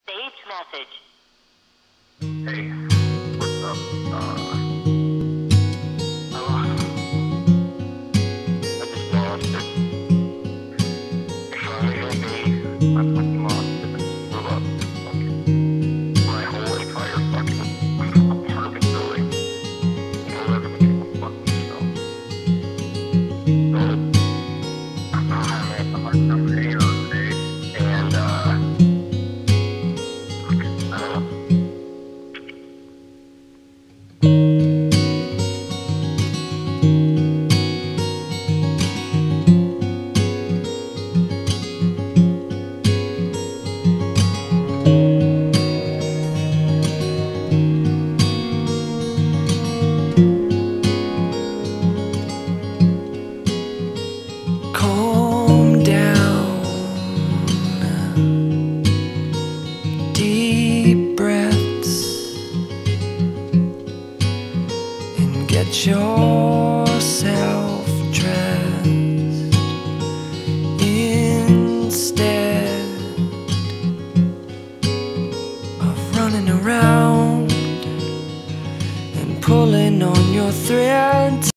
Saved message. Hey, what's up? I just lost it. If only help me, I fucking lost it. I just blew up my whole entire fucking apartment building. You know, everything fucking stuff. So, I'm not having a hard time hanging on today. And, I don't know. Calm down, deep breaths, and get yourself dressed. Instead of running around and pulling on your threads,